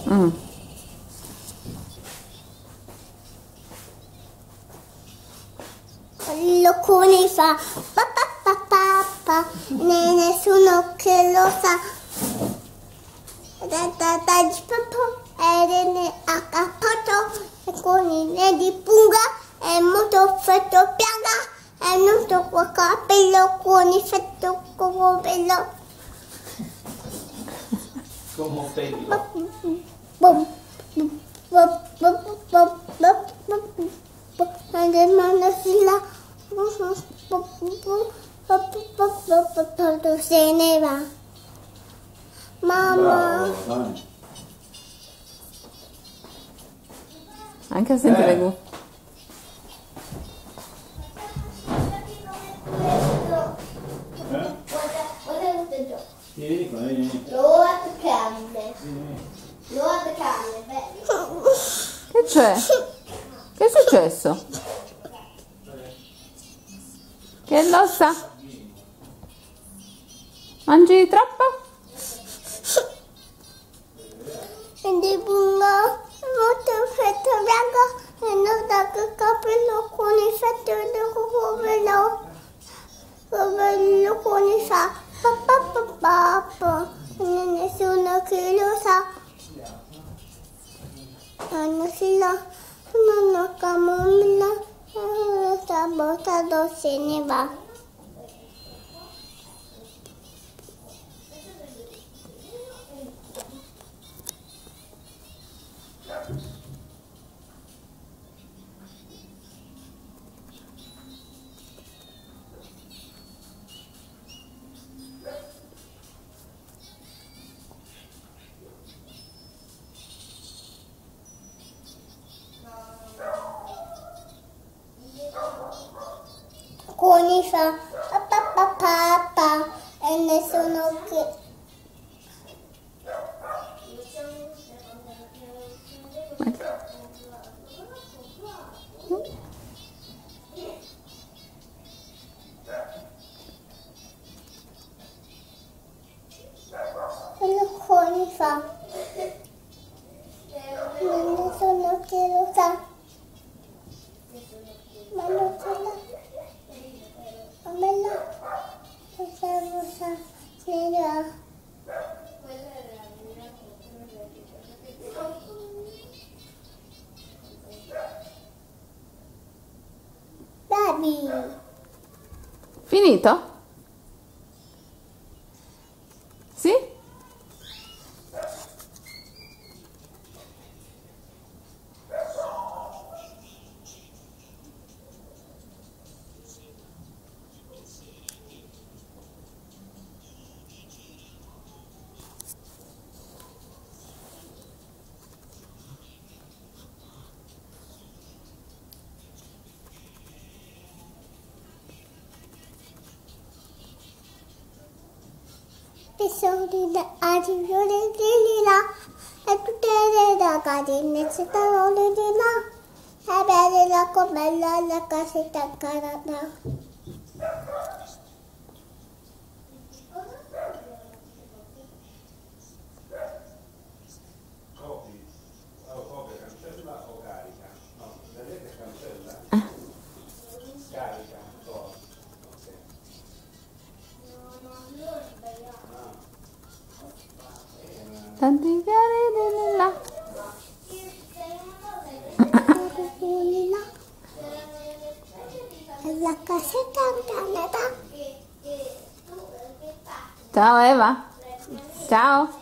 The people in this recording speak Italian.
Mm. L'occone fa papà papà papà, nessuno che lo sa. Da di papà e ne ha capato e con il di punga è molto fetto piaga e non tocco capello con il fetto come bello. Come bello. Bom bom bom bom bom e mano fila se ne va. Mamma. Bravo, Anche a sentire Gu. Vieni qua, vieni. L'ora di carne. L'ora di carne, bello. Che c'è? Che è successo? Che lo sa? Mangi troppo? Quindi bunga, molto fetto bianco e non da che capello con il fetto capello con il sa. Papà papà, nessuno che lo sa. Hanno sila, non camomilla, sta botta se ne va. Coni fa papà papà e nessuno che coni fa nessuno che lo sa. Ma non ce l'ha. Bella, rosa, nera. Daddy. Finito? Sì? Tesori da fiori di lila e tutte le ragazzine si stavano di là e bella come la casetta carata. Copia, cancella o carica? No, vedete cancella? Carica, ok. Tanti fiori di là. E la casetta carata. Ciao Eva. Ciao.